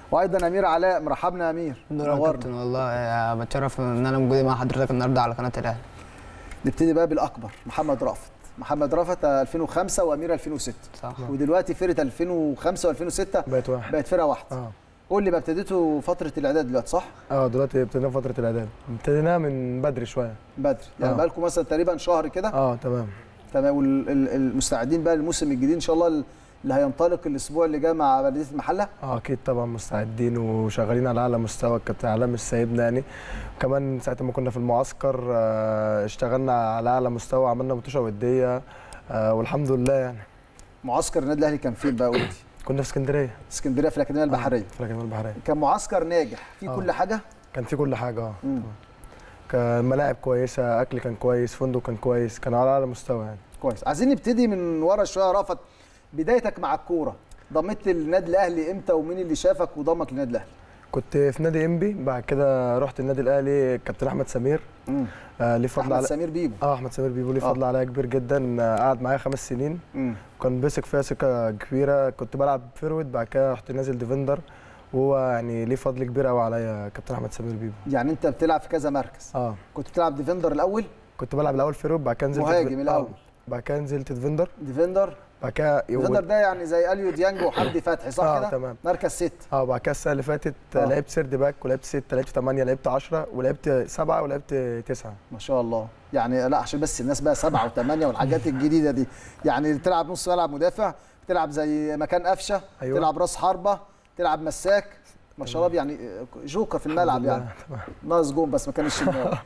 وايضا امير علاء، مرحبنا يا امير. نورك يا كابتن، والله بتشرف ان انا موجود مع حضرتك النهارده على قناه الاهلي. نبتدي بقى بالاكبر، محمد رافت. محمد رافت 2005 وامير 2006 صح. ودلوقتي فرقه 2005 و2006 بقت فرقه واحده. قول لي بقى، ابتديتوا فتره الاعداد دلوقتي صح؟ دلوقتي ابتدينا فتره الاعداد، ابتديناها من بدري شويه. بدري يعني بقى لكم مثلا تقريبا شهر كده. تمام. والمستعدين بقى للموسم الجديد ان شاء الله اللي هينطلق الاسبوع اللي جاي مع بلديه المحله؟ اكيد طبعا مستعدين وشغالين على اعلى مستوى. الكابتن علاء مش سايبنا يعني. كمان ساعه ما كنا في المعسكر اشتغلنا على اعلى مستوى، عملنا ماتشات وديه والحمد لله يعني. معسكر النادي الاهلي كان فين بقى قلتي؟ كنا في اسكندريه. اسكندريه في الاكاديميه البحريه. في الاكاديميه البحريه. كان معسكر ناجح فيه كل حاجه؟ كان فيه كل حاجه. كان ملاعب كويسه، اكل كان كويس، فندق كان كويس، كان على اعلى مستوى يعني. كويس. عايزين نبتدي من ورا شويه يا رافت، بدايتك مع الكوره، ضميت النادي الاهلي امتى ومين اللي شافك وضمك للنادي الاهلي؟ كنت في نادي انبي، بعد كده رحت النادي الاهلي. كابتن احمد سمير ليه فضل احمد سمير بيبو. احمد سمير بيبو ليه فضل عليا كبير جدا. قعد معايا 5 سنين وكان بيثق فيها ثقه كبيره. كنت بلعب فيرود، بعد كده رحت نازل ديفندر، وهو يعني ليه فضل كبير قوي عليا كابتن احمد سمير بيبو. يعني انت بتلعب في كذا مركز؟ كنت بتلعب ديفندر الاول؟ كنت بلعب الاول فيرود، بعد كده نزلت مهاجم الاول، بعد كده نزلت ديفندر. بعد كده ديفندر ده يعني زي اليو ديانج وحمدي فتحي صح كده؟ تمام. مركز 6. بعد كده السنه اللي فاتت لعبت سيرد باك، ولعبت 6، لعبت 8، لعبت 10، ولعبت 7، ولعبت 9. ما شاء الله. يعني لا عشان بس الناس بقى 7 و8 والحاجات الجديده دي، يعني تلعب نص ملعب مدافع، تلعب زي مكان قفشه، تلعب راس حربه، تلعب مساك، ما شاء الله يعني جوكر في الملعب يعني. ناقص جون بس مكان الشمال.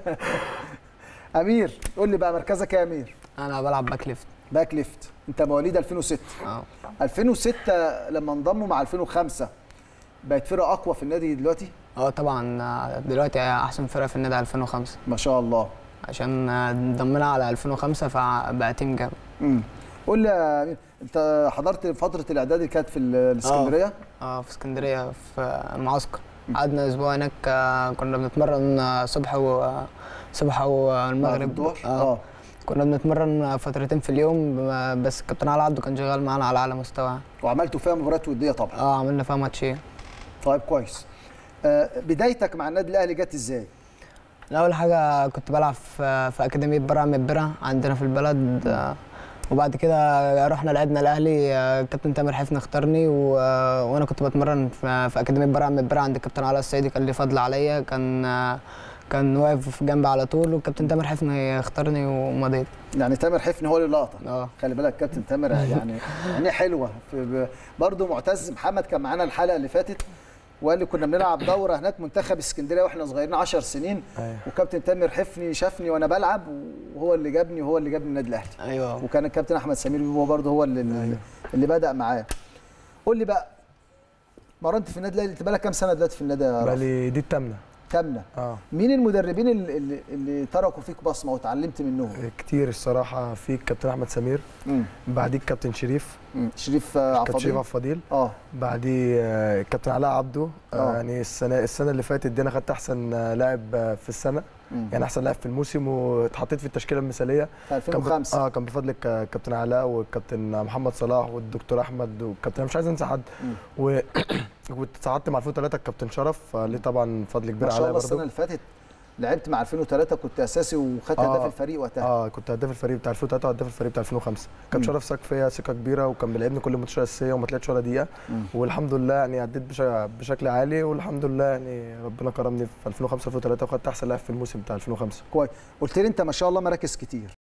امير قول لي بقى مركزك يا امير؟ انا بلعب باك ليفت. باك ليفت. انت مواليد 2006. 2006 لما انضموا مع 2005 بقت فرقه اقوى في النادي دلوقتي؟ طبعا دلوقتي احسن فرقه في النادي 2005 ما شاء الله، عشان انضمينا على 2005 فبقى تيم جامد. قول لي يا امير، انت حضرت فتره الاعداد اللي كانت في الاسكندريه؟ في اسكندريه في المعسكر. قعدنا اسبوع هناك، كنا بنتمرن صبح والمغرب. كنا بنتمرن فترتين في اليوم، بس الكابتن علي عبده كان شغال معانا على اعلى مستوى. وعملتوا فيها مباريات وديه طبعا؟ عملنا فيها ماتشين. طيب كويس. بدايتك مع النادي الاهلي جت ازاي؟ اول حاجه كنت بلعب في اكاديميه برع مبره عندنا في البلد، وبعد كده رحنا لعبنا الاهلي. الكابتن تامر حفني اختارني، وانا كنت بتمرن في اكاديميه برع مبره عند الكابتن علاء السيدي، كان ليه فضل عليا، كان واقف جنبي على طول، والكابتن تامر حفني اختارني ومضيت. يعني تامر حفني هو اللي لقطك؟ خلي بالك كابتن تامر يعني حلوه. برضه معتز محمد كان معانا الحلقه اللي فاتت وقال لي كنا بنلعب دوره هناك منتخب اسكندريه واحنا صغيرين 10 سنين. وكابتن تامر حفني شافني وانا بلعب وهو اللي جابني وهو اللي جابني النادي الاهلي. وكان الكابتن احمد سمير هو برضه هو اللي بدا معاه. قول لي بقى، مرنت في النادي الاهلي، انت بقالك كام سنه دلوقتي في النادي يا رافت؟ بقالي دي الثامنه. مين المدربين اللي تركوا فيك بصمه وتعلمت منهم؟ كتير الصراحه. في الكابتن احمد سمير، بعديه الكابتن شريف عبد الفضيل، بعديه الكابتن علاء عبده. يعني السنه اللي فاتت دي انا خدت احسن لاعب في السنه، يعني احسن لاعب في الموسم، واتحطيت في التشكيله المثاليه في 2005. كان بفضل الكابتن علاء والكابتن محمد صلاح والدكتور احمد والكابتن، مش عايز انسى حد. وتصعدت مع 2003 الكابتن شرف، ليه طبعا فضل كبير عليا برضه. ما شاء الله. السنه اللي فاتت لعبت مع 2003 كنت اساسي وخدت هداف الفريق وقتها. كنت هداف الفريق بتاع 2003 وهداف الفريق بتاع 2005. كابتن شرف ثق فيا ثقه كبيره، وكان بيلعبني كل الماتشات الاساسيه وما طلعتش ولا دقيقه. والحمد لله يعني اديت بشكل عالي، والحمد لله يعني ربنا كرمني في 2005 2003 وخدت احسن لاعب في الموسم بتاع 2005. كويس. قلت لي انت ما شاء الله مراكز كتير.